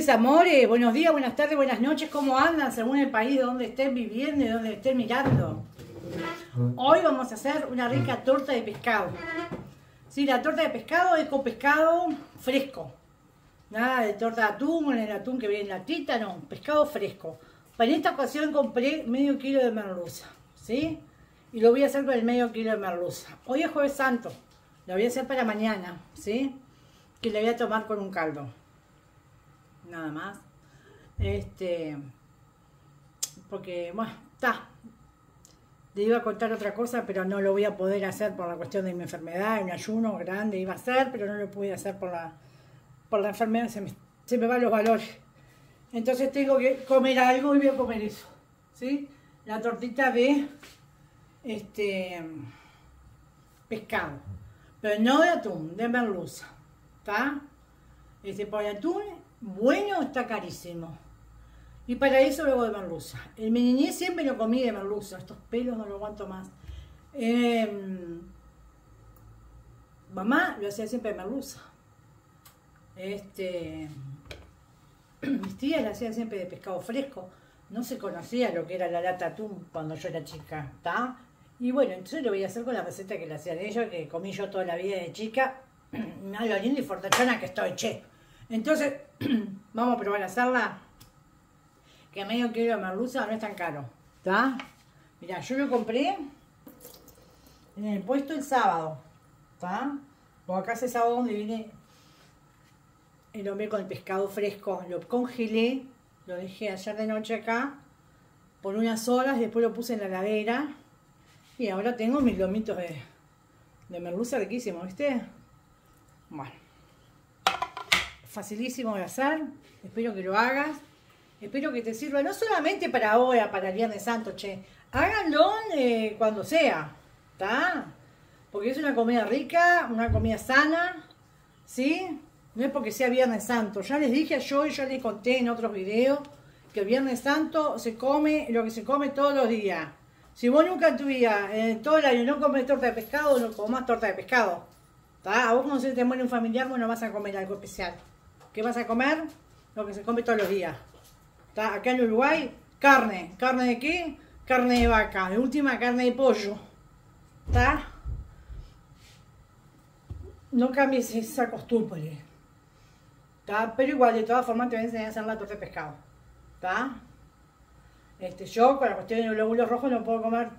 mis amores, buenos días, buenas tardes, buenas noches, ¿cómo andan? Según el país donde estén viviendo y donde estén mirando. Hoy vamos a hacer una rica torta de pescado. Sí, la torta de pescado es con pescado fresco. Nada de torta de atún, con el atún que viene en latita, no, pescado fresco. Para esta ocasión compré medio kilo de merluza, ¿sí? Y lo voy a hacer con el medio kilo de merluza. Hoy es Jueves Santo, lo voy a hacer para mañana, ¿sí? Que le voy a tomar con un caldo. Nada más. Porque, bueno, está. Le iba a contar otra cosa, pero no lo voy a poder hacer por la cuestión de mi enfermedad. Un ayuno grande iba a hacer, pero no lo pude hacer por la enfermedad. Se me van los valores. Entonces tengo que comer algo y voy a comer eso, ¿sí? La tortita de pescado, pero no de atún, de merluza, ¿está? Por el atún bueno está carísimo. Y para eso luego de merluza. El meniné siempre lo comí de merluza. Estos pelos no lo aguanto más. Mamá lo hacía siempre de merluza. Mis tías lo hacían siempre de pescado fresco. No se conocía lo que era la lata atún cuando yo era chica, ¿está? Y bueno, entonces lo voy a hacer con la receta que le hacían ellos, que comí yo toda la vida de chica. Mira lo linda y fortachona que estoy, che. Entonces, vamos a probar a hacerla. Que medio kilo de merluza no es tan caro, ¿está? Mirá, yo lo compré en el puesto el sábado, ¿está? O acá ese sábado donde viene el hombre con el pescado fresco. Lo congelé, lo dejé ayer de noche acá por unas horas, después lo puse en la heladera y ahora tengo mis lomitos de merluza riquísimos, ¿viste? Bueno, facilísimo de hacer, espero que lo hagas. Espero que te sirva, no solamente para ahora, para el Viernes Santo, che. Háganlo cuando sea, ¿está? Porque es una comida rica, una comida sana, ¿sí? No es porque sea Viernes Santo. Ya les dije yo y ya les conté en otros videos que el Viernes Santo se come lo que se come todos los días. Si vos nunca en tu vida, en todo el año, no comes torta de pescado, no comas torta de pescado, ¿está? A vos cuando se te muere un familiar, bueno, vas a comer algo especial. ¿Qué vas a comer? Lo que se come todos los días. ¿Está? Acá en Uruguay, carne. ¿Carne de qué? Carne de vaca. De última, carne de pollo. ¿Está? No cambies esa costumbre. ¿Está? Pero igual, de todas formas, te voy a enseñar a hacer la torta de pescado. ¿Está? Yo, con la cuestión de los glóbulos rojos, no puedo comer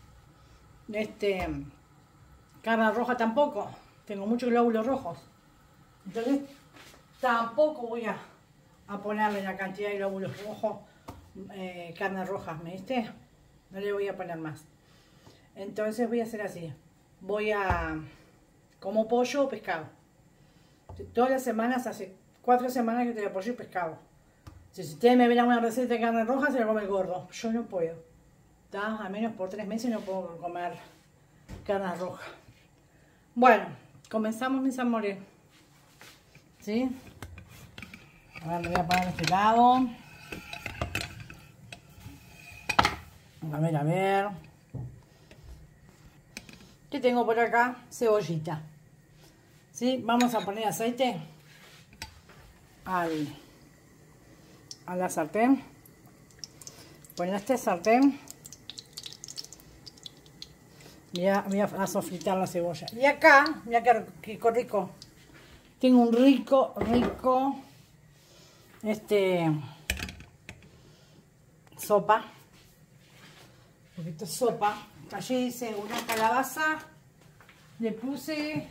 carne roja tampoco. Tengo muchos glóbulos rojos. Entonces, tampoco voy a ponerle la cantidad de glóbulos rojos, carne roja, ¿me viste? No le voy a poner más. Entonces voy a hacer así. Como pollo o pescado. Todas las semanas, hace 4 semanas que tengo pollo y pescado. Si ustedes me ven una receta de carne roja, se la come el gordo. Yo no puedo. ¿Está? Al menos por 3 meses no puedo comer carne roja. Bueno, comenzamos, mis amores. ¿Sí? A ver, le voy a poner este lado. A ver. ¿Qué tengo por acá? Cebollita. ¿Sí? Vamos a poner aceite a la sartén. Con este sartén voy a sofritar la cebolla. Y acá, mira qué rico. Tengo un rico sopa, un poquito de sopa. Allí hice una calabaza, le puse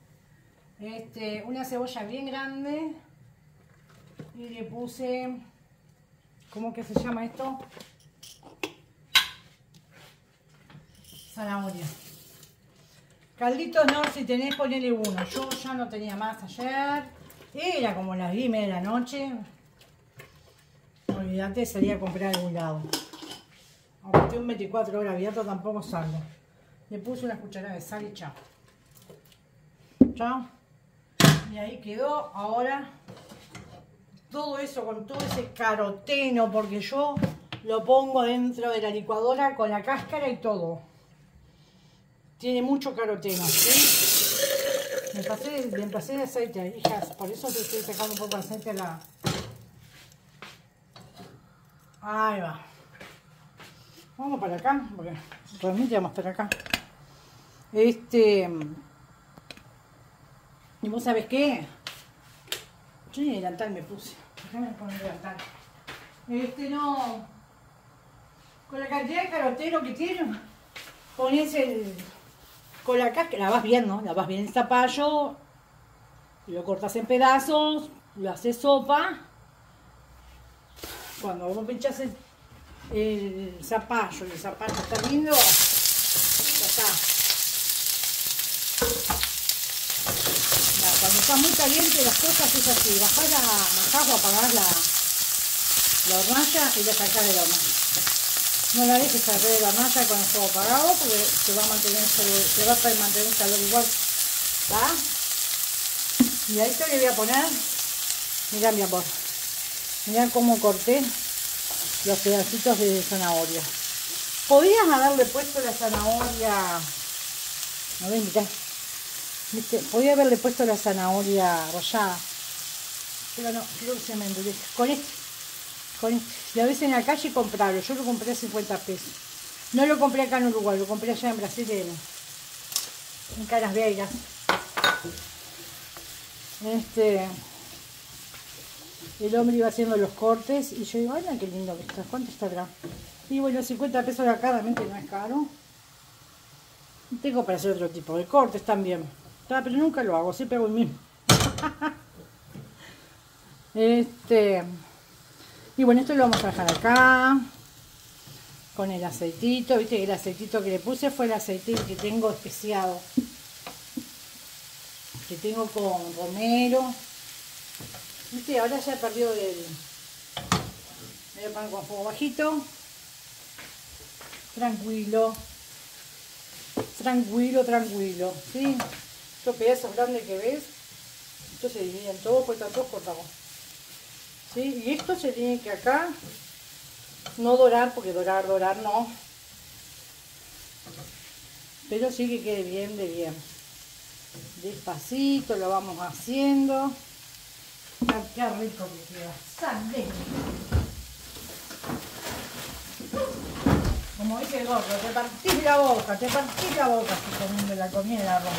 una cebolla bien grande y le puse, ¿cómo que se llama esto? Zanahoria. Calditos no, si tenés ponele uno. Yo ya no tenía más ayer. Era como las 10:30 de la noche. Olvídate, salí a comprar a algún lado. Aunque esté un 24 horas abierto, tampoco salgo. Le puse una cucharada de sal y chao. Chao. Y ahí quedó. Ahora, todo eso con todo ese caroteno, porque yo lo pongo dentro de la licuadora con la cáscara y todo. Tiene mucho caroteno, ¿sí? Me pasé de aceite, hijas, por eso te estoy sacando un poco de aceite a Ahí va. Vamos para acá, porque realmente vamos para acá. ¿Y vos sabés qué? Yo ni delantal me puse. Déjame poner delantal. No. Con la cantidad de carotero que tiene, pones con la cáscara, la vas bien, ¿no? La vas bien el zapallo, lo cortas en pedazos, lo haces sopa. Cuando vos pinchás el zapallo y el zapallo está lindo, ya está. Cuando está muy caliente las cosas es así, bajás o apagás la hornalla y la sacás del horno. No la dejes salir de la hornalla con el fuego apagado porque se va a mantener el calor igual. ¿Va? Y a esto le voy a poner, mirá mi amor, mirá cómo corté los pedacitos de zanahoria. Podías haberle puesto la zanahoria, a ver, mirá, ¿viste? Podía haberle puesto la zanahoria rallada, pero no, creo que se me endurece. Con este, si a veces en la calle comprarlo, yo lo compré a 50 pesos. No lo compré acá en Uruguay, lo compré allá en Brasil, en Caras Vieiras. El hombre iba haciendo los cortes y yo digo, ay, qué lindo que está, ¿cuánto estará? Y bueno, 50 pesos de acá realmente no es caro. Y tengo para hacer otro tipo de cortes también. Pero nunca lo hago, siempre hago el mismo. Y bueno, esto lo vamos a dejar acá con el aceitito. Viste que el aceitito que le puse fue el aceite que tengo especiado, que tengo con romero. Viste, ahora ya perdió el... Me voy a poner con fuego bajito. Tranquilo, ¿sí? Estos pedazos grandes que ves, estos se dividen todos, pues están todos cortados. ¿Sí? Y esto se tiene que acá no dorar, porque dorar no, pero sí que quede bien de bien. Despacito lo vamos haciendo. Qué rico que queda. ¡Sale! Como dice el gordo, te partís la boca si comiendo la comida del arroz.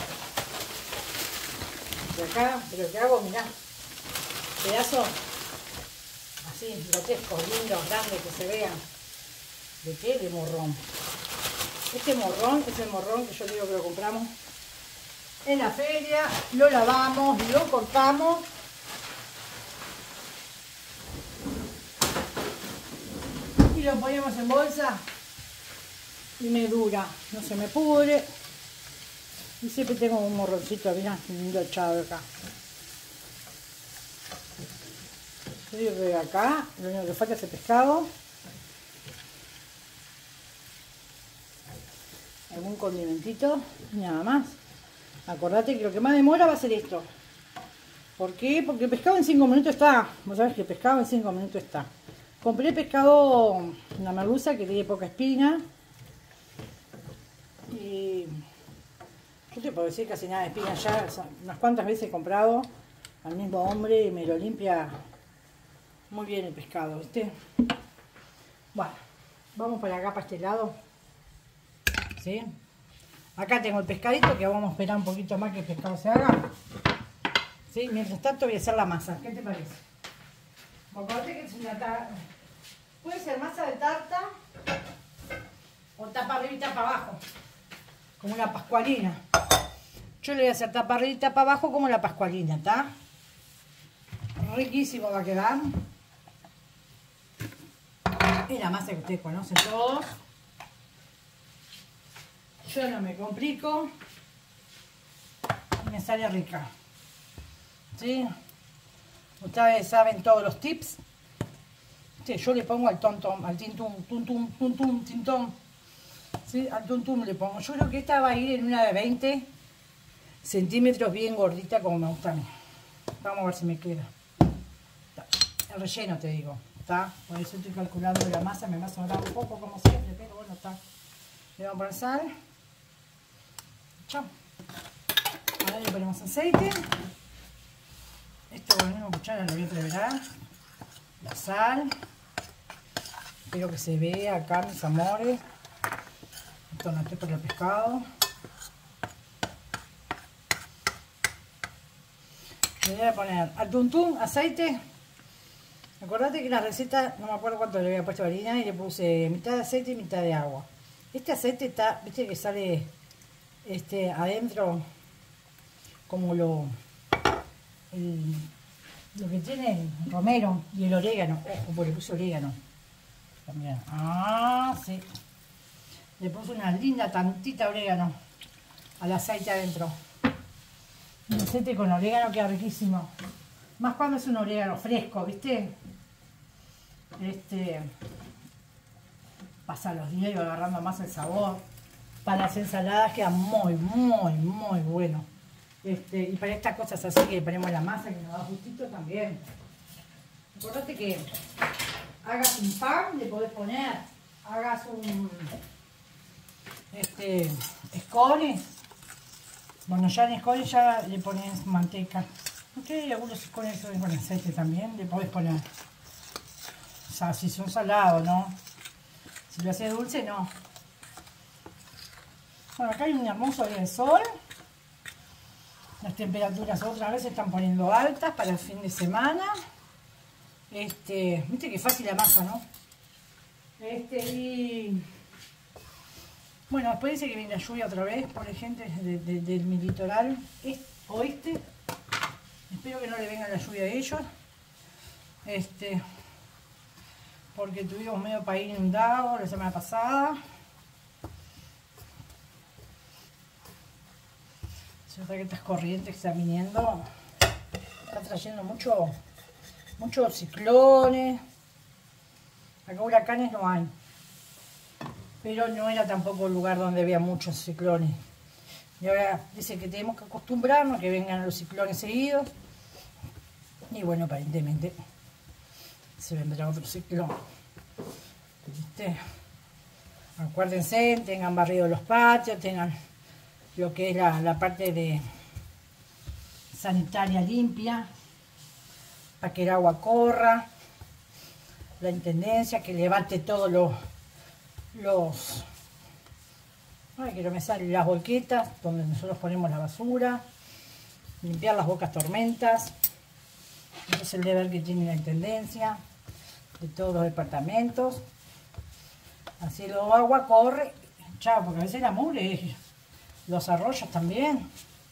Y acá, pero que hago, mirá, pedazo así, grotescos, lindos, grandes, que se vean. ¿De qué? De morrón. Este morrón es el morrón que yo digo que lo compramos en la feria, lo lavamos, lo cortamos. Y lo ponemos en bolsa y me dura, no se me pudre. Y siempre tengo un morroncito, mirá, lindo echado acá. Yo digo que acá lo único que falta es el pescado. Algún condimentito, nada más. Acordate que lo que más demora va a ser esto. ¿Por qué? Porque el pescado en 5 minutos está. Vos sabés que el pescado en 5 minutos está. Compré pescado, una merluza que tiene poca espina. Y yo te puedo decir casi nada de espina ya. Unas cuantas veces he comprado al mismo hombre y me lo limpia muy bien el pescado, ¿viste? Bueno, vamos para acá, para este lado. ¿Sí? Acá tengo el pescadito que vamos a esperar un poquito más que el pescado se haga. ¿Sí? Mientras tanto voy a hacer la masa. ¿Qué te parece? Acordate que es una tarta. Puede ser masa de tarta o tapa arriba y tapa abajo, como una pascualina. Yo le voy a hacer tapa arriba y tapa abajo como la pascualina, ¿está? Riquísimo va a quedar. Es la masa que ustedes conocen todos. Yo no me complico y me sale rica. ¿Sí? Ustedes saben todos los tips. Sí, yo le pongo al tontom, al tintón. ¿Sí? Al tuntum le pongo. Yo creo que esta va a ir en una de 20 centímetros bien gordita como me gusta a mí. Vamos a ver si me queda. El relleno te digo, ¿está? Por eso estoy calculando la masa, me va a sobrar un poco como siempre, pero bueno, está. Le vamos a poner sal. Chao. Ahora le ponemos aceite. Esto con la misma cuchara lo voy a preparar. La sal. Espero que se vea acá, mis amores. Esto no esté por el pescado. Le voy a poner al tuntún, aceite. Acordate que la receta, no me acuerdo cuánto le había puesto harina y le puse mitad de aceite y mitad de agua. Este aceite está, viste que sale adentro como lo que tiene el romero y el orégano. Ojo, porque le puse orégano. También. Ah, sí. Le puse una linda tantita orégano al aceite adentro. El aceite con orégano queda riquísimo. Más cuando es un orégano fresco, ¿viste? Pasa los días y va agarrando más el sabor. Para las ensaladas queda muy, muy, muy bueno. Y para estas cosas así que ponemos la masa que nos da gustito también. Acordate que hagas un pan, le podés poner, hagas un scones. Bueno, ya en scones ya le pones manteca. Ok, algunos scones son con aceite también, le podés poner. O sea, si son salados, ¿no? Si lo haces dulce, no. Bueno, acá hay un hermoso día de sol. Las temperaturas otra vez se están poniendo altas para el fin de semana. Viste que fácil la masa, ¿no? Y bueno, después dice que viene la lluvia otra vez, por gente del mi litoral oeste. Espero que no le venga la lluvia a ellos. Porque tuvimos medio país inundado la semana pasada. Se nota que estas corrientes que están viniendo están trayendo muchos ciclones. Acá huracanes no hay, pero no era tampoco el lugar donde había muchos ciclones. Y ahora dice que tenemos que acostumbrarnos a que vengan los ciclones seguidos. Y bueno, aparentemente se vendrá otro ciclón. ¿Viste? Acuérdense, tengan barrido los patios, tengan lo que es la parte de sanitaria limpia, para que el agua corra. La intendencia que levante todos ay, que no me salen las volquetas donde nosotros ponemos la basura, limpiar las bocas tormentas. Ese es el deber que tiene la intendencia de todos los departamentos. Así el agua corre, chao, porque a veces la mugre, los arroyos también,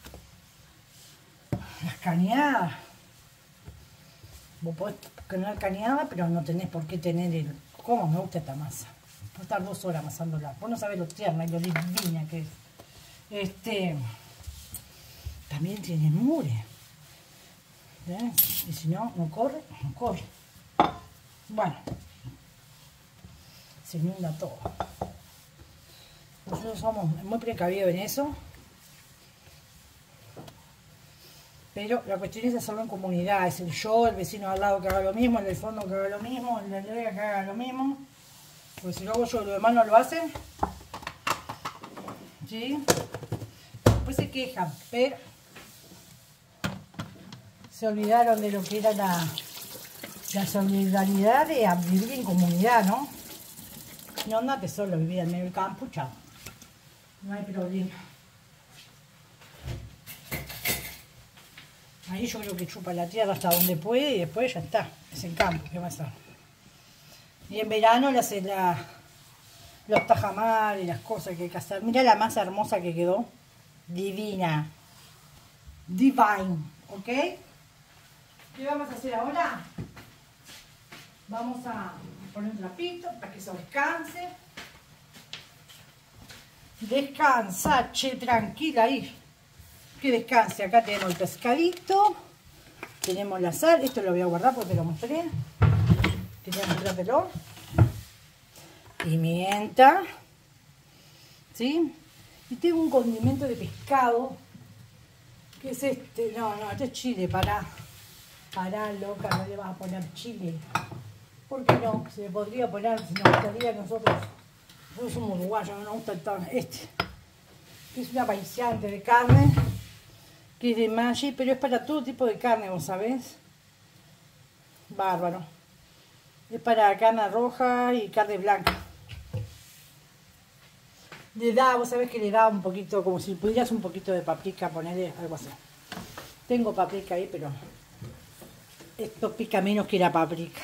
las cañadas. Vos podés tener cañada, pero no tenés por qué tener el... ¿Cómo me gusta esta masa? Puedo estar 2 horas amasándola. Vos no sabés lo tierna y lo divina que es. También tiene mugre. ¿Ves? Y si no, no corre, no corre. Bueno. Se inunda todo. Nosotros somos muy precavidos en eso. Pero la cuestión es hacerlo en comunidad, es el yo, el vecino al lado que haga lo mismo, el del fondo que haga lo mismo, el de la que haga lo mismo. Porque si luego yo los demás no lo hacen, ¿sí? Después se quejan, pero se olvidaron de lo que era la solidaridad de vivir en comunidad, ¿no? No andate solo, vivir en medio del campo, chao. No hay problema. Ahí yo creo que chupa la tierra hasta donde puede y después ya está. Es el campo, ¿qué pasa? Y en verano le hace los tajamares y las cosas que hay que hacer. Mira la masa hermosa que quedó. Divina. Divine. ¿Ok? ¿Qué vamos a hacer ahora? Vamos a poner un trapito para que se descanse. Descansa, che, tranquila ahí. Que descanse. Acá tenemos el pescadito, tenemos la sal, esto lo voy a guardar porque te lo mostré, quería mostrártelo, pimienta, ¿sí? Y tengo un condimento de pescado, que es este, no, este es chile, pará, loca, no le vas a poner chile, ¿por qué no? Se le podría poner, si nos gustaría nosotros somos uruguayos, no nos gusta este, que es una paisante de carne, que es de Maggi, pero es para todo tipo de carne, vos sabés. Bárbaro. Es para carne roja y carne blanca. Le da, vos sabés que le da un poquito, como si pudieras un poquito de paprika, ponerle algo así. Tengo paprika ahí, pero esto pica menos que la paprika.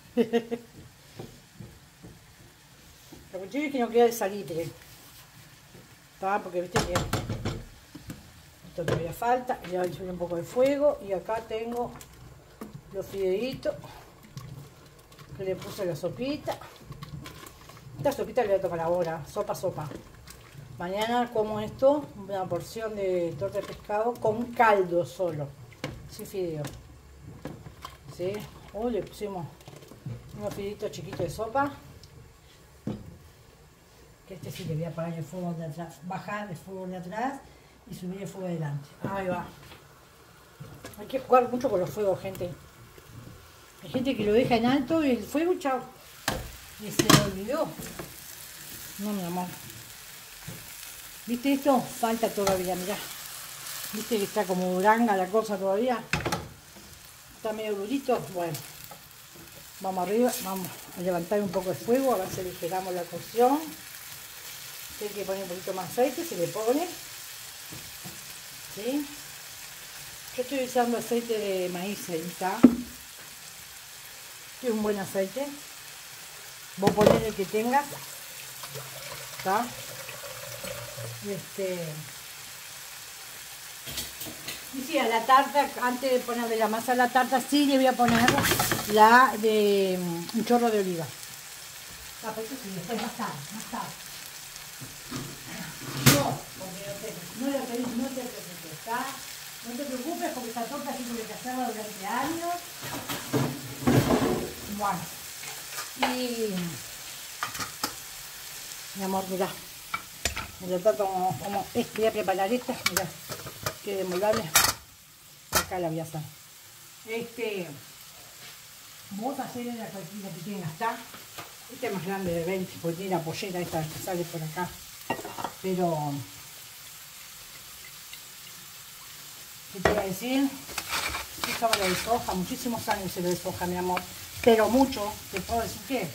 La cuestión es que no queda de salitre. ¿Está? Porque viste que esto todavía falta. Le voy a subir un poco de fuego. Y acá tengo los fideitos que le puse la sopita. Esta sopita le voy a tomar ahora. Sopa. Mañana como esto, una porción de torta de pescado con caldo solo, sin fideo. ¿Sí? Hoy le pusimos unos fideitos chiquitos de sopa. Que este sí le voy a apagar el fuego de atrás, bajar el fuego de atrás y subir el fuego de delante. Ahí va. Hay que jugar mucho con los fuegos, gente. Hay gente que lo deja en alto y el fuego, chao. Y se le olvidó. No, mi amor. ¿Viste esto? Falta todavía, mirá. ¿Viste que está como duranga la cosa todavía? Está medio durito. Bueno, vamos arriba, vamos a levantar un poco de fuego, a ver si aligeramos la cocción. Si hay que poner un poquito más aceite, se le pone. ¿Sí? Yo estoy usando aceite de maíz, ahí está. Es un buen aceite. Vos ponés el que tengas. ¿Está? Y sí, a la tarta, antes de ponerle la masa a la tarta, sí le voy a poner la de un chorro de oliva. Ah, pues eso sí, después más tarde. No, porque no te preocupes, ¿está? No te preocupes porque esta torta sí tuve que hacerla durante años. Bueno, y mi amor, mirá. Mirá, como voy a preparar esta, mirá, que demolable. Acá la voy a hacer. Vos hacer en la cualquiera que tengas, ¿está? Este es más grande de 20, porque tiene la pollera esta que sale por acá. Pero, ¿qué te iba a decir? Esta me lo de soja, muchísimos años se lo de soja, mi amor. Pero mucho, te puedo decir que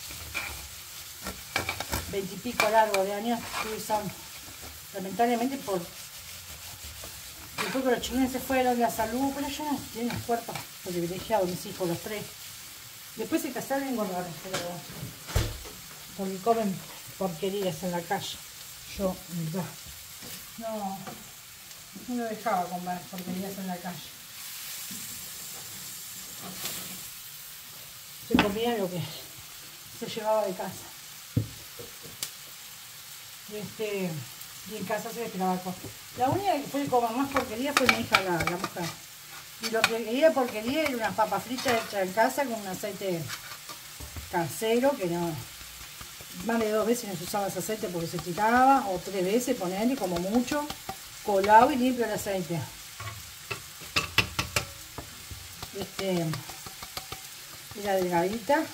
20 y pico largo de años estuve usando. Lamentablemente después que los chilenos se fueron de la salud, pero ya no tienen cuerpos privilegiados, mis hijos, los tres. Después se casaron y engordaron, pero porque comen porquerías en la calle. Yo, no lo dejaba comer porquerías en la calle. Se comía lo que se llevaba de casa. Y en casa se esperaba con. La única que fue comer más porquería fue mi hija, la mujer. Y lo que quería porquería era unas papas fritas hechas en casa con un aceite casero, que no. Más de 2 veces no se usaba ese aceite porque se tiraba, o 3 veces, ponerle como mucho, colado y limpio el aceite. Era delgadita.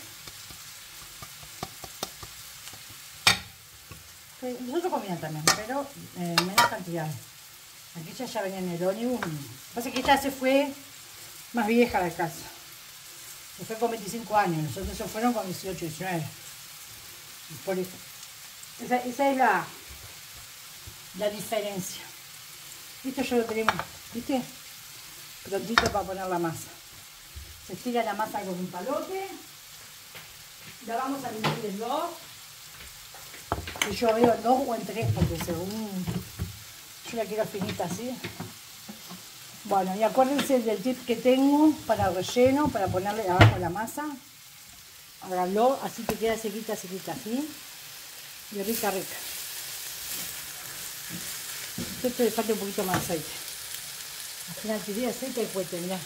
Nosotros comíamos también, pero menos cantidad. Aquella ya venía en el ómnibus. Pasa que ella se fue más vieja de casa. Se fue con 25 años, nosotros se fueron con 18, 19. Por eso. Esa es la diferencia. Esto ya lo tenemos, ¿viste? Prontito para poner la masa. Se estira la masa con un palote. La vamos a dividir en 2. Y yo veo en 2 o en 3 porque según yo la quiero finita así. Bueno, y acuérdense del tip que tengo para relleno, para ponerle abajo la masa. Háganlo, así que queda sequita, así. Y rica. Esto le falta un poquito más de aceite. Al final tiré aceite y después mirá.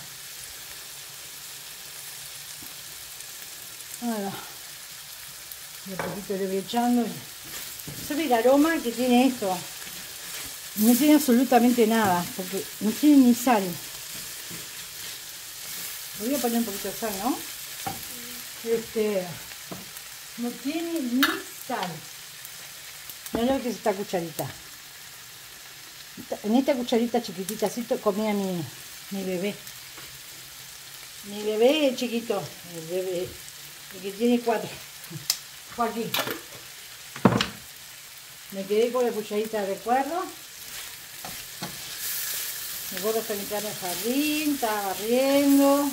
Ahora, de a poquito le voy echando. ¿Sabe el aroma que tiene esto? No tiene absolutamente nada, porque no tiene ni sal. Le voy a poner un poquito de sal, ¿no? No tiene ni sal. Mirá lo que es esta cucharita. En esta cucharita chiquitita así comía mi bebé. Mi bebé chiquito, el bebé. el que tiene 4. Joaquín. Me quedé con la cucharita de recuerdo. Mi gordo está limpiando el jardín, está barriendo.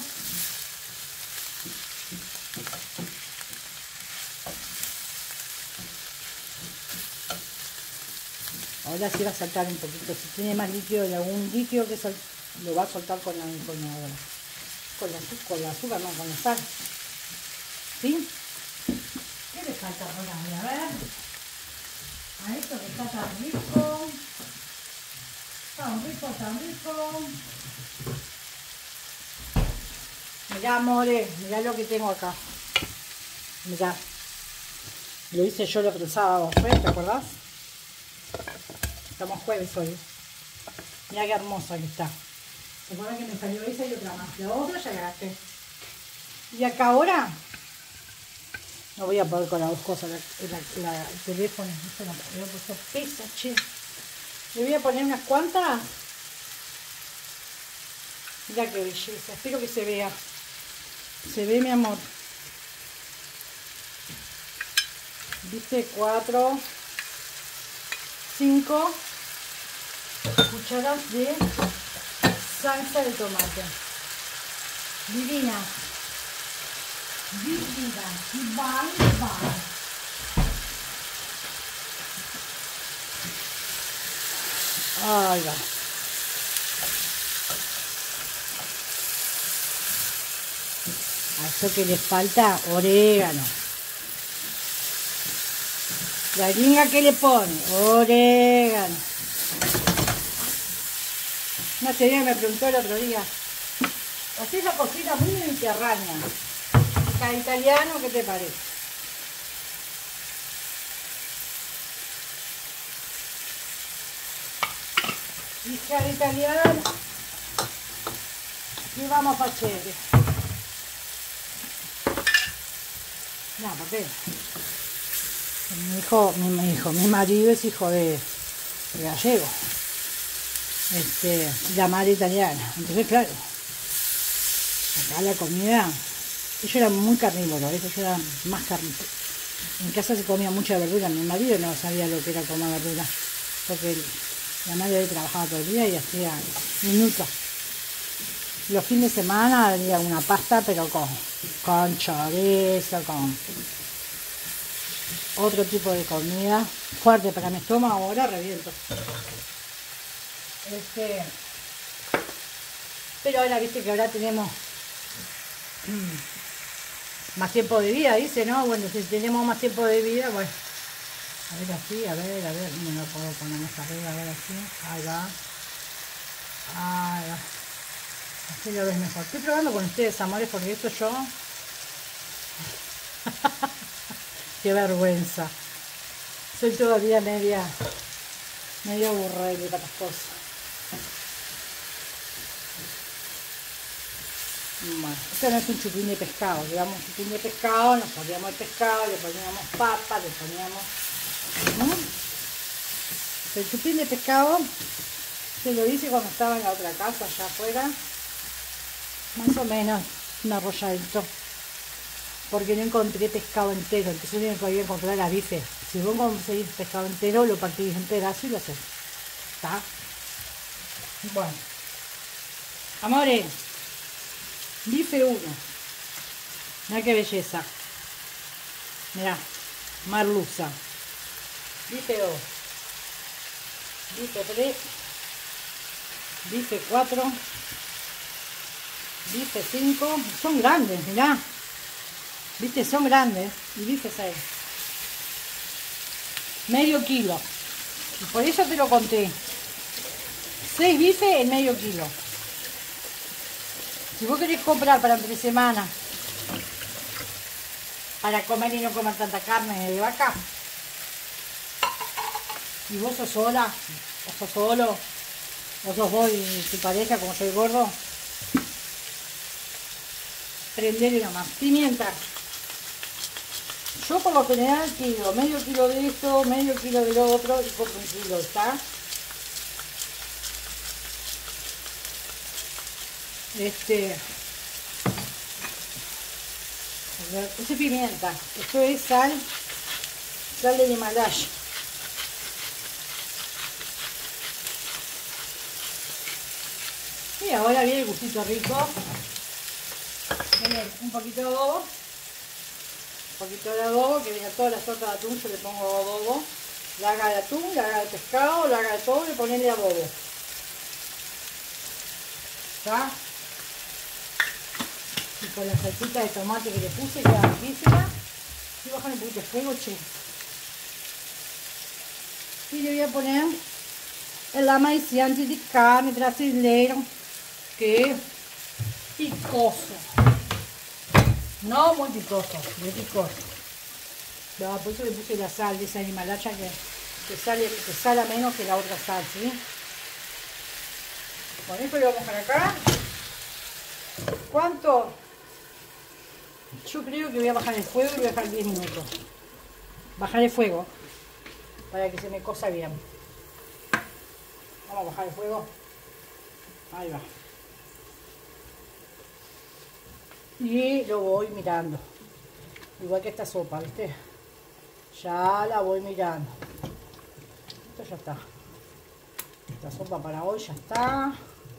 Ahora sí va a saltar un poquito. Si tiene más líquido de algún líquido que lo va a soltar con la azúcar, no, con la sal. ¿Sí? ¿Qué le falta por ahí? A ver. A esto que está tan rico. Tan rico, tan rico. Mirá, amores, mirá lo que tengo acá. Mirá. Lo hice yo el sábado, ¿te acordás? Estamos jueves hoy. Mirá qué hermosa que está. ¿Se acuerdan que me salió esa y otra más? La otra ya la gasté. Y acá ahora no voy a poder con las dos cosas, el teléfono. No me voy a poner pesa, che. Le voy a poner unas cuantas. Mirá qué belleza. Espero que se vea. Se ve, mi amor. ¿Viste? 4, 5 cucharas de salsa de tomate. Divina. Divina. Y van. Ahí va. A eso que le falta orégano. La gringa que le pone orégano. Una señora me preguntó el otro día, ¿hacés la cocina muy mediterránea? ¿Cada italiano qué te parece? Dije al italiano, ¿qué vamos a hacer? No, porque mi marido es hijo de gallego, la madre italiana. Entonces, claro, acá la comida, ellos eran muy carnívoros, ellos eran más carnívoros. En casa se comía mucha verdura, mi marido no sabía lo que era comer verdura, porque la madre trabajaba todo el día y hacía minutos. Los fines de semana había una pasta, pero con chorizo, con otro tipo de comida fuerte para mi estómago. Ahora reviento. Pero ahora viste que ahora tenemos más tiempo de vida, dice, ¿no? Bueno, si tenemos más tiempo de vida, bueno. A ver así, a ver, no lo puedo poner más arriba, a ver así. Ahí va. Ahí va. Así lo ves mejor. Estoy probando con ustedes, amores, porque esto yo... Qué vergüenza. Soy todavía media aburrida de tantas cosas. Bueno, esto no es un chupín de pescado. Le damos un chupín de pescado, nos poníamos el pescado, le poníamos papa, le poníamos... El chupín de pescado se lo hice cuando estaba en la otra casa, allá afuera. Más o menos un arrolladito. Porque no encontré pescado entero, entonces yo podía encontrar las bifes. Si vos conseguís pescado entero, lo partís en pedazos y lo haces. ¿Está? Bueno. Amores, bife 1. Mirá qué belleza. Mirá, merluza. Bife 2. Bife 3. Bife 4. Bife 5. Son grandes, mirá. Viste, son grandes. Y bife 6. Medio kilo. Y por eso te lo conté. 6 bifes en medio kilo. Si vos querés comprar para entre semana, para comer y no comer tanta carne de vaca, y vos sos sola, o sos solo, o sos vos y tu pareja, como soy gordo, prendele nomás. Pimienta. Yo por lo general quiero medio kilo de esto, medio kilo de lo otro y compro 1 kilo, ¿está? Esto es pimienta. Esto es sal del Himalaya. Y ahora viene el gustito rico. Viene un poquito de adobo. Un poquito de adobo, que viene a todas las tortas de atún, yo le pongo adobo. Larga de atún, larga de pescado, larga de todo, y ponerle adobo. ¿Está? Y con la salsita de tomate que le puse, queda riquísima. Y bajan un poquito de fuego, che. Y le voy a poner el amaiciante de carne brasileiro, que es picoso. No muy picoso, muy picoso. No, por eso le puse la sal de esa Himalaya que sala menos que la otra sal, ¿sí? Con esto lo vamos a dejar acá. ¿Cuánto? Yo creo que voy a bajar el fuego y voy a dejar 10 minutos. Bajar el fuego para que se me cosa bien. Vamos a bajar el fuego. Ahí va. Y lo voy mirando. Igual que esta sopa, ¿viste? Ya la voy mirando. Esto ya está. Esta sopa para hoy ya está.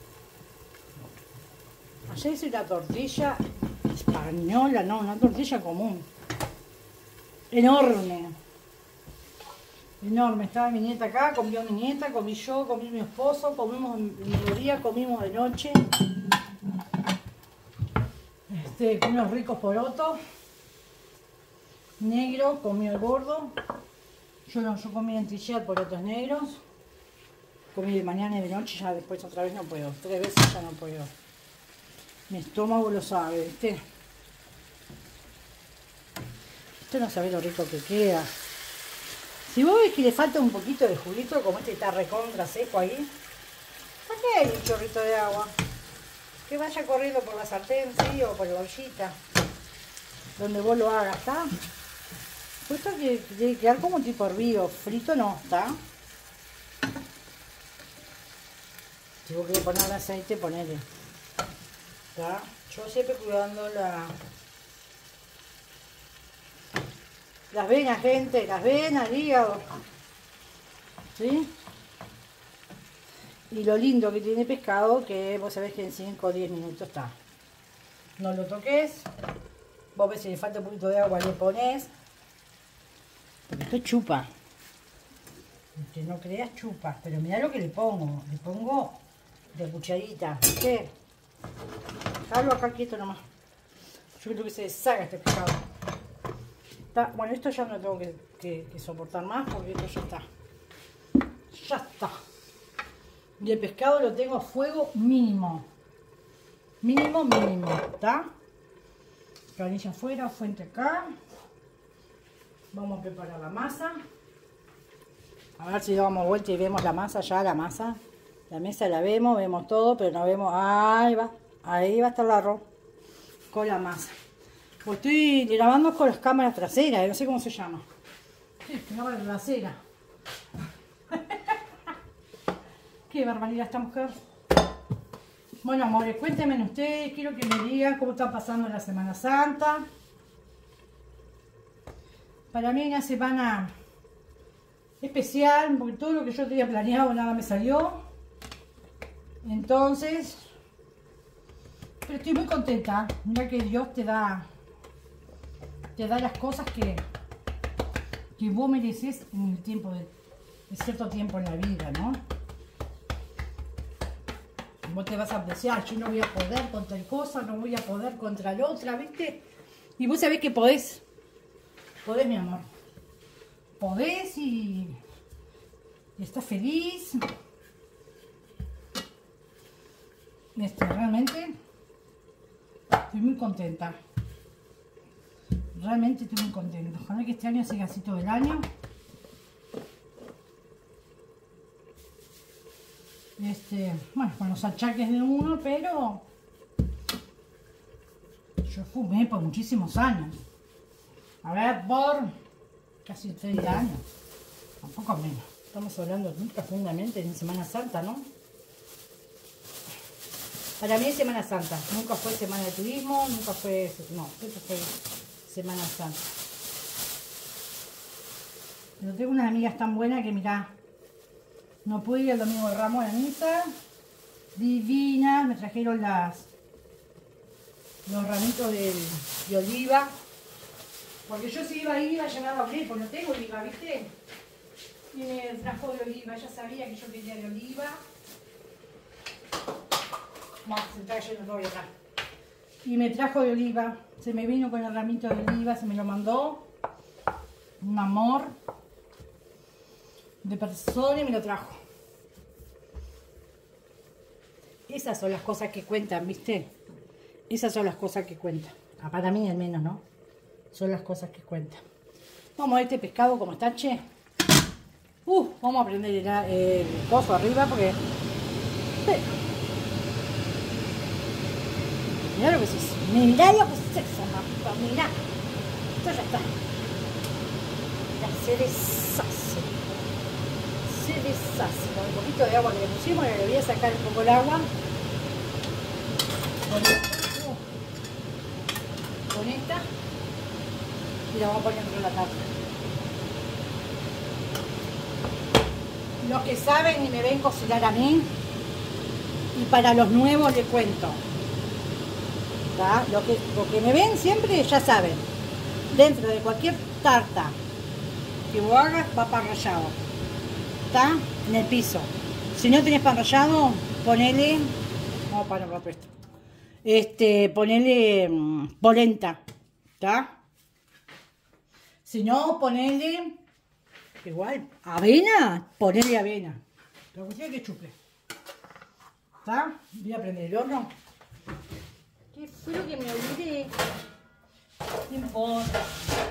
Ayer hice una tortilla española, no, una tortilla común. Enorme. Enorme. Estaba mi nieta acá, comió mi nieta, comí yo, comí mi esposo, comimos el mediodía, comimos de noche. Con unos ricos porotos. Negro, comió el gordo. Yo comí en trillera porotos negros. Comí de mañana y de noche, ya después otra vez no puedo. 3 veces ya no puedo. Mi estómago lo sabe, ¿viste? Esto no sabe lo rico que queda. Si vos ves que le falta un poquito de juguito, como este está recontra seco ahí, saqué un chorrito de agua. Que vaya corriendo por la sartén, sí, o por la ollita. Donde vos lo hagas, ¿está? Esto tiene que quedar como tipo hervido, frito no, ¿está? Si vos querés ponerle aceite, ponele. ¿Está? Yo siempre cuidando las venas, gente, las venas, el hígado. ¿Sí? Y lo lindo que tiene pescado, que vos sabés que en 5 o 10 minutos está. No lo toques. Vos ves si le falta un poquito de agua, le pones. Porque esto chupa. Que no creas chupa. Pero mirá lo que le pongo. Le pongo de cucharita. ¿Viste? Dejarlo acá quieto nomás. Yo creo que se deshaga este pescado. Está, bueno, esto ya no tengo que soportar más porque esto ya está. Ya está. Y el pescado lo tengo a fuego mínimo. Mínimo, mínimo. ¿Está? Canilla afuera, fuente acá. Vamos a preparar la masa. A ver si damos vuelta y vemos la masa ya, la masa. La mesa la vemos todo, pero no vemos. Ahí va a estar el arroz con la masa. Pues estoy grabando con las cámaras traseras, no sé cómo se llama. Sí, cámara trasera. Qué barbaridad esta mujer. Bueno, amores, cuéntenme ustedes, quiero que me digan cómo está pasando la Semana Santa. Para mí es una semana especial, porque todo lo que yo tenía planeado nada me salió. Entonces, pero estoy muy contenta. Mira que Dios te da las cosas que vos mereces en el tiempo de cierto tiempo en la vida, ¿no? Vos te vas a apreciar, yo no voy a poder con tal cosa, no voy a poder contra la otra, ¿viste? Y vos sabés que podés, mi amor. Podés y estás feliz. Realmente estoy muy contenta. Realmente estoy muy contenta. Ojalá que este año siga así todo el año. Bueno, con los achaques de uno, pero yo fumé por muchísimos años. A ver, por casi 30 años. Un poco menos. Estamos hablando muy profundamente en Semana Santa, ¿no? Para mí es Semana Santa. Nunca fue semana de turismo, nunca fue... No, esto fue Semana Santa. Pero tengo unas amigas tan buenas que mirá, no pude ir el domingo de Ramos a la misa. Divina, me trajeron los ramitos de oliva. Porque yo si iba a ir, iba a llevar a Aurel, porque no tengo oliva, ¿viste? Y me trajo de oliva, ella sabía que yo quería de oliva. Vamos, se está yendo todo acá. Y me trajo de oliva, se me vino con el ramito de oliva, se me lo mandó. Un amor de persona y me lo trajo. Esas son las cosas que cuentan, ¿viste? Esas son las cosas que cuentan. Ah, para mí al menos, ¿no? Son las cosas que cuentan. Vamos a ver este pescado como está, che. Vamos a prender el coso arriba porque... Mirá lo que es eso. Mirá lo que es eso, mamita. Mirá. Esto ya está. Ya se deshace. Se deshace. Con un poquito de agua que le pusimos, le voy a sacar un poco el agua. Con esta. Y la vamos a poner en la tarta. Los que saben y me ven cocinar a mí, y para los nuevos les cuento. Los que me ven siempre ya saben. Dentro de cualquier tarta que vos hagas va pan rallado. ¿Está? En el piso. Si no tenés pan rallado, ponele... No, para no esto. Ponele polenta. ¿Está? Si no, ponele... Igual, avena, ponele avena. Lo que sea que chuple. ¿Está? Voy a prender el horno. ¿Qué fue lo que me olvidé? No importa.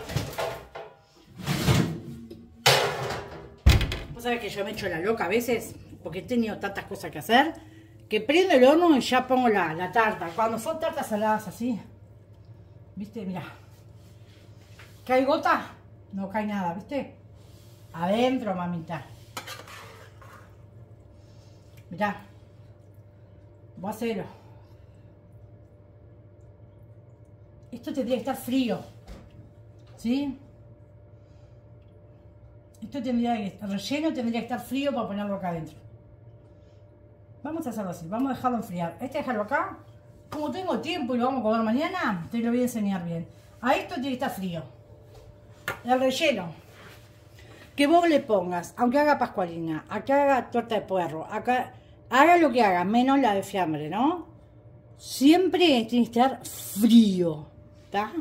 Vos sabés que yo me echo la loca a veces, porque he tenido tantas cosas que hacer, que prendo el horno y ya pongo la tarta. Cuando son tartas saladas así, ¿viste? Mirá. ¿Cae gota? No cae nada, ¿viste? Adentro, mamita. Mirá. Voy a hacerlo. Esto tendría que estar frío. ¿Sí? Esto tendría que... El relleno tendría que estar frío para ponerlo acá adentro. Vamos a hacerlo así. Vamos a dejarlo enfriar. Dejarlo acá. Como tengo tiempo y lo vamos a comer mañana, te lo voy a enseñar bien. A esto tiene que estar frío. El relleno. Que vos le pongas, aunque haga pascualina, acá haga torta de puerro, acá haga lo que haga, menos la de fiambre, ¿no? Siempre tiene que estar frío, ¿está?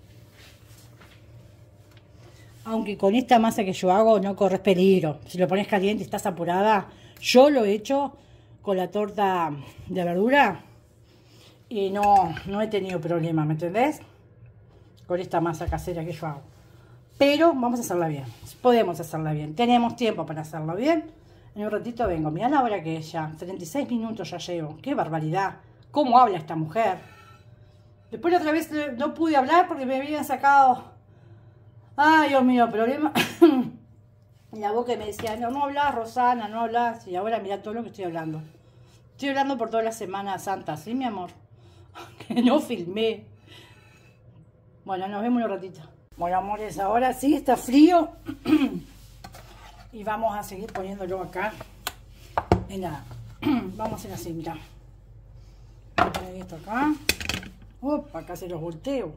Aunque con esta masa que yo hago no corres peligro. Si lo pones caliente y estás apurada, yo lo he hecho con la torta de verdura y no he tenido problema, ¿me entendés? Con esta masa casera que yo hago. Pero vamos a hacerla bien. Podemos hacerla bien. Tenemos tiempo para hacerlo bien. En un ratito vengo. Mirá la hora que es ya. 36 minutos ya llevo. ¡Qué barbaridad! ¿Cómo habla esta mujer? Después la otra vez no pude hablar porque me habían sacado... Ay, Dios mío, problema. En la boca me decía, no hablas, Rosana, no hablas. Y ahora mirá todo lo que estoy hablando. Estoy hablando por toda la Semana Santa, ¿sí, mi amor? Que no filmé. Bueno, nos vemos en un ratito. Bueno, amores, ahora sí está frío y vamos a seguir poniéndolo acá en la... Vamos a hacer así, mirá. Voy a poner esto acá. Opa, acá se los volteo.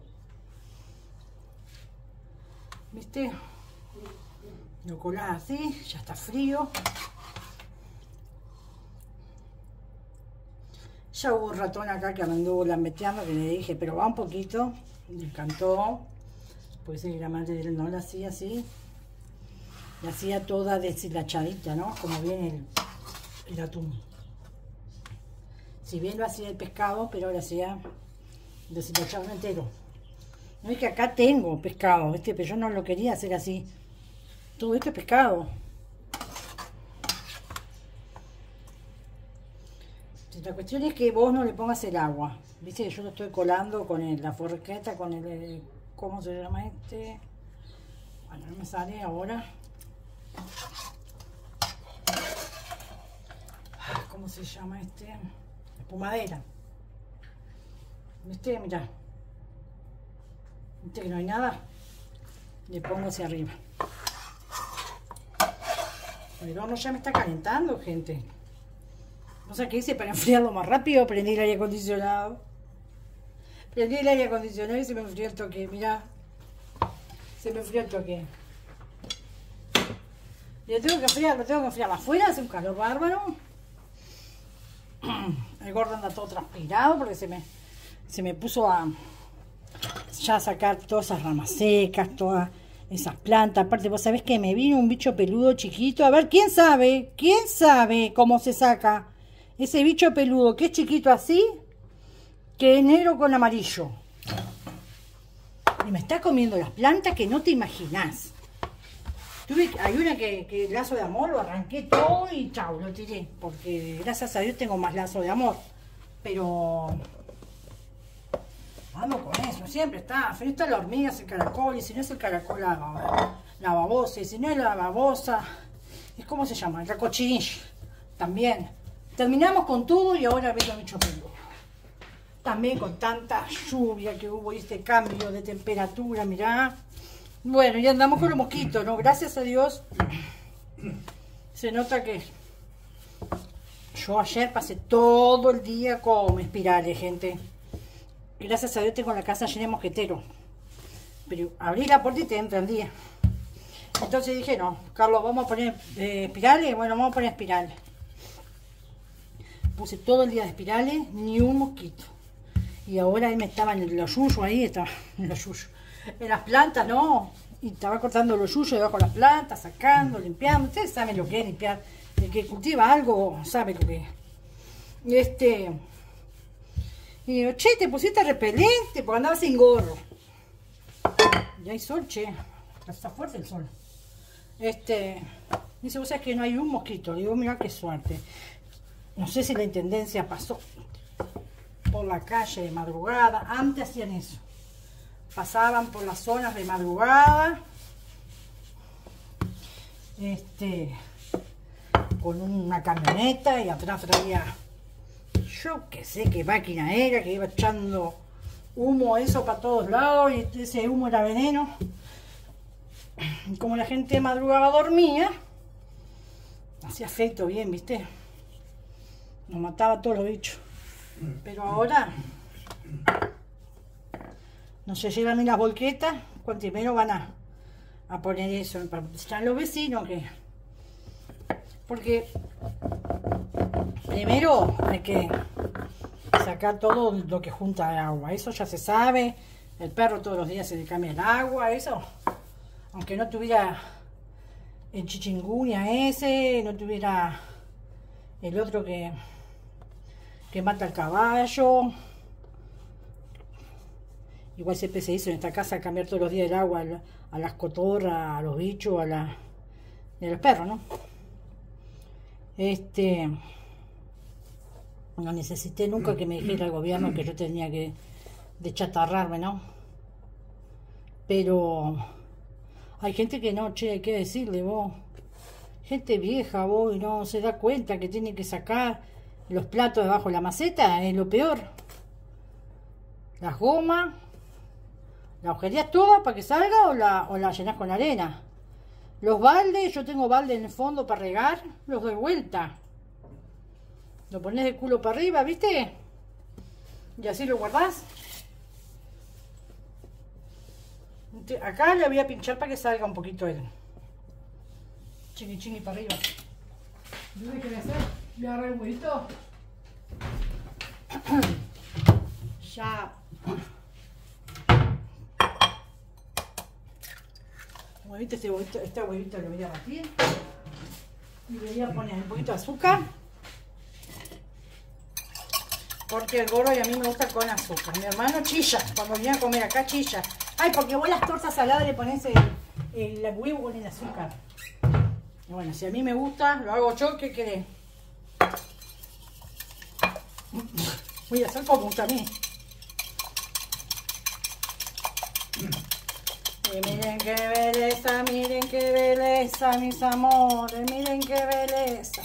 ¿Viste? Lo colás así, ya está frío. Ya hubo un ratón acá que me anduvo lambeteando, que le dije, pero va un poquito. Me encantó. Puede ser que la madre de él no la hacía así. La hacía toda deshilachadita, ¿no? Como viene el atún. Si bien lo hacía el pescado, pero lo hacía deshilachado entero. No es que acá tengo pescado, ¿viste? Pero yo no lo quería hacer así. Todo esto es pescado. La cuestión es que vos no le pongas el agua. Viste que yo lo estoy colando con la forqueta, con el... ¿Cómo se llama este? Bueno, no me sale ahora. ¿Cómo se llama este? Espumadera. ¿Viste? Mirá. Viste que no hay nada, le pongo hacia arriba. El horno ya me está calentando, gente. No sé qué hice para enfriarlo más rápido. Prendí el aire acondicionado. Prendí el aire acondicionado y se me enfrió el toque. Mirá. Se me enfrió el toque. Y lo tengo que enfriar. Afuera hace un calor bárbaro. El gordo anda todo transpirado porque se me puso a ya sacar todas esas ramas secas, todas esas plantas. Aparte, vos sabés que me vino un bicho peludo chiquito. A ver, ¿quién sabe cómo se saca ese bicho peludo que es chiquito así, que es negro con amarillo? Y me está comiendo las plantas que no te imaginás. Hay una que el lazo de amor lo arranqué todo y chau, lo tiré. Porque gracias a Dios tengo más lazo de amor. Pero vamos con eso, siempre está la hormiga, es el caracol. Y si no es el caracol, la babosa. Y si no es la babosa, ¿cómo se llama? El cochinilla. También. Terminamos con todo y ahora veo mucho peludo. También con tanta lluvia que hubo y este cambio de temperatura, mirá. Bueno, y andamos con los mosquitos, ¿no? Gracias a Dios. Se nota que yo ayer pasé todo el día con espirales, gente. Gracias a Dios tengo la casa llena de mosqueteros. Pero abrí la puerta y te entra el día. Entonces dije, no, Carlos, vamos a poner espirales. Bueno, vamos a poner espirales. Puse todo el día de espirales, ni un mosquito. Y ahora él me estaba en los yuyos ahí, estaba en los yuyos. En las plantas, ¿no? Y estaba cortando los yuyos debajo de las plantas, sacando, limpiando. Ustedes saben lo que es limpiar. El que cultiva algo sabe lo que es. Y digo, che, te pusiste repelente porque andaba sin gorro. Y hay sol, che. Está fuerte el sol. Dice, vos sabés que no hay un mosquito. Le digo, mira qué suerte. No sé si la intendencia pasó por la calle de madrugada. Antes hacían eso. Pasaban por las zonas de madrugada. Con una camioneta y atrás traía, yo qué sé qué máquina era, que iba echando humo eso para todos lados y ese humo era veneno. Y como la gente de madrugada dormía, hacía efecto bien, ¿viste? Nos mataba a todos los bichos. Pero ahora no se llevan ni las volquetas, cuanto menos van a poner eso para protestar a los vecinos, que porque primero hay que sacar todo lo que junta de agua, eso ya se sabe. El perro todos los días se le cambia el agua, eso, aunque no tuviera el chikungunya ese, no tuviera el otro que mata al caballo. Igual siempre se hizo en esta casa cambiar todos los días el agua a las cotorras, a los bichos, a los perros, ¿no? No necesité nunca que me dijera el gobierno que yo tenía que chatarrarme, ¿no? Pero hay gente que no, che, hay que decirle, vos. Gente vieja, vos, y no se da cuenta que tiene que sacar los platos debajo de la maceta, es lo peor. Las gomas. ¿La agujerías toda para que salga o la llenas con arena? Los baldes, yo tengo balde en el fondo para regar, los doy vuelta. Lo pones de culo para arriba, ¿viste? Y así lo guardás. Acá le voy a pinchar para que salga un poquito el chingui chingui para arriba. ¿Qué voy a hacer? Voy a agarrar un huevito. Ya. Este huevito lo voy a batir y le voy a poner un poquito de azúcar porque el gordo y a mí me gusta con azúcar. Mi hermano chilla, cuando viene a comer acá chilla. Ay, porque vos las tortas saladas le pones el huevo con el azúcar. Y bueno, si a mí me gusta, lo hago yo, ¿qué querés? Voy a hacer como gusta a mí. Y miren qué belleza, mis amores, miren qué belleza.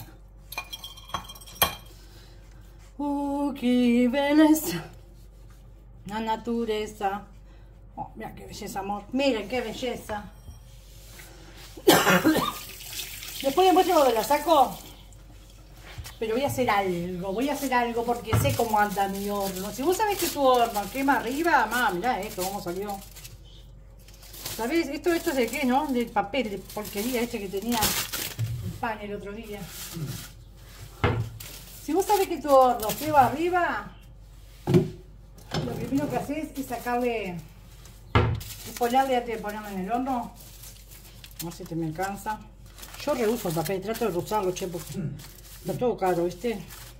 Qué belleza, la naturaleza. Oh, mira qué belleza, amor. Miren qué belleza. Después les muestro cuando la saco. Pero voy a hacer algo porque sé cómo anda mi horno. Si vos sabés que tu horno quema arriba, mamá, mirá esto, cómo salió. ¿Sabés? Esto es de qué, ¿no? Del papel de porquería este que tenía el pan el otro día. Si vos sabés que tu horno quema arriba, lo primero que haces es sacarle, es ponerle antes de ponerlo en el horno. No sé si te me alcanza. Yo reuso el papel, trato de usarlo, che, porque está todo caro, ¿viste?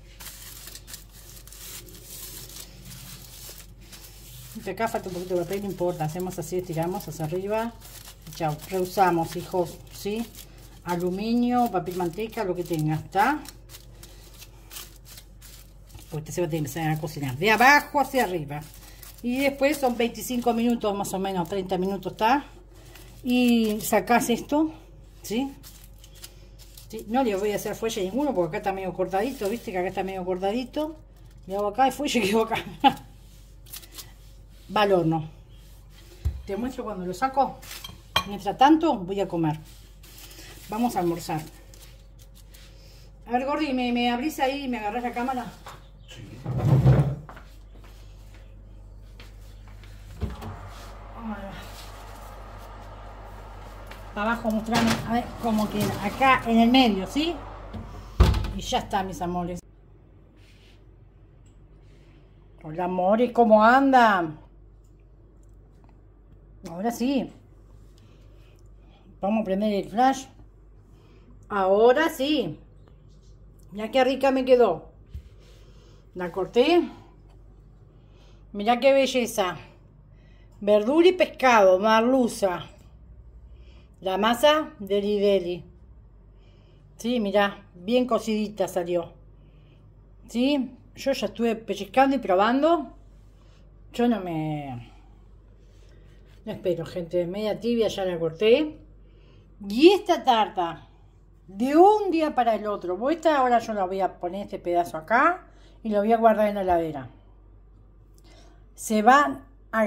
Acá falta un poquito de papel, no importa, hacemos así, estiramos hacia arriba. Chao, reusamos, hijos, ¿sí? Aluminio, papel manteca, lo que tenga, ¿está? Porque se va a empezar a cocinar de abajo hacia arriba. Y después son 25 minutos, más o menos, 30 minutos, ¿está? Y sacás esto, ¿sí? ¿Sí? No le voy a hacer fuelle ninguno porque acá está medio cortadito, ¿viste? Que acá está medio cortadito. Le hago acá y fuelle y quedo acá. Va al horno. Te muestro cuando lo saco. Mientras tanto, voy a comer. Vamos a almorzar. A ver, Gordi, ¿me abrís ahí y me agarrás la cámara? Sí. Para abajo mostrarme, a ver cómo queda. Acá en el medio, ¿sí? Y ya está, mis amores. Hola, amores, ¿cómo andan? Ahora sí. Vamos a prender el flash. Ahora sí. Mirá qué rica me quedó. La corté. Mirá qué belleza. Verdura y pescado, merluza. La masa deli deli. Sí, mirá, bien cocidita salió. Sí, yo ya estuve pellizcando y probando. Yo no espero, gente, media tibia ya la corté. Y esta tarta, de un día para el otro. Ahora yo la voy a poner este pedazo acá y lo voy a guardar en la heladera. Se van a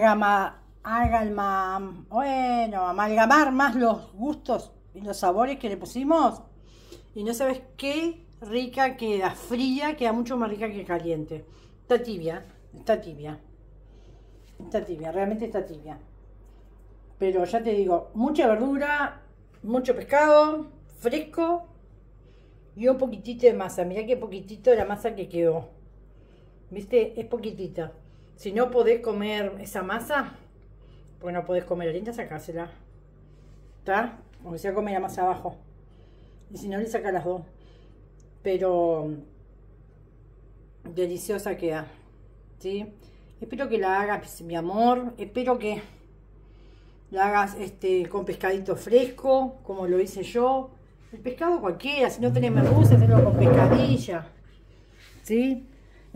amalgamar más los gustos y los sabores que le pusimos. Y no sabes qué rica queda, fría, queda mucho más rica que caliente. Está tibia, está tibia. Está tibia, realmente está tibia. Pero ya te digo, mucha verdura, mucho pescado, fresco y un poquitito de masa. Mirá qué poquitito de la masa que quedó. ¿Viste? Es poquitita. Si no podés comer esa masa, pues no podés comer la linda, sacásela. ¿Está? Porque se va a comer la masa abajo. Y si no, le saca las dos. Pero deliciosa queda. ¿Sí? Espero que la hagas, mi amor. Espero que la hagas con pescadito fresco, como lo hice yo. El pescado cualquiera, si no tenés merluza, hacerlo con pescadilla. ¿Sí?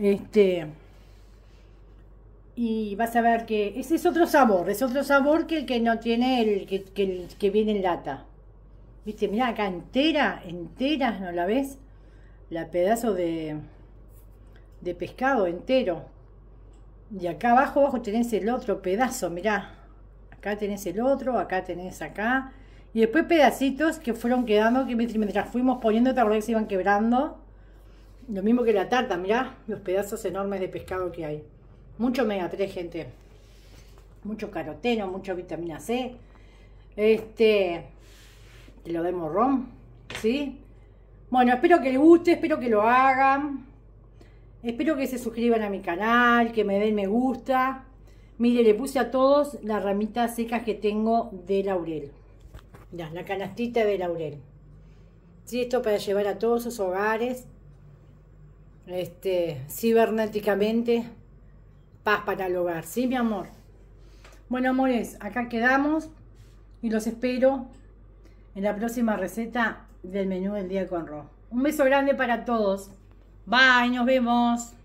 Y vas a ver que ese es otro sabor que el que no tiene el que viene en lata. ¿Viste? Mirá acá entera, ¿no la ves? La pedazo de pescado entero. Y acá abajo tenés el otro pedazo, mirá. Acá tenés el otro, acá tenés acá. Y después pedacitos que fueron quedando, que mientras fuimos poniendo, te acordás que se iban quebrando. Lo mismo que la tarta, mirá los pedazos enormes de pescado que hay. Mucho omega 3, gente. Mucho caroteno, mucha vitamina C. Te lo da el morrón, ¿sí? Bueno, espero que les guste, espero que lo hagan. Espero que se suscriban a mi canal, que me den me gusta. Mire, le puse a todos las ramitas secas que tengo de laurel. Ya, la canastita de laurel. Sí, esto para llevar a todos sus hogares. Cibernéticamente. Paz para el hogar, ¿sí, mi amor? Bueno, amores, acá quedamos. Y los espero en la próxima receta del menú del día con Ro. Un beso grande para todos. Bye, nos vemos.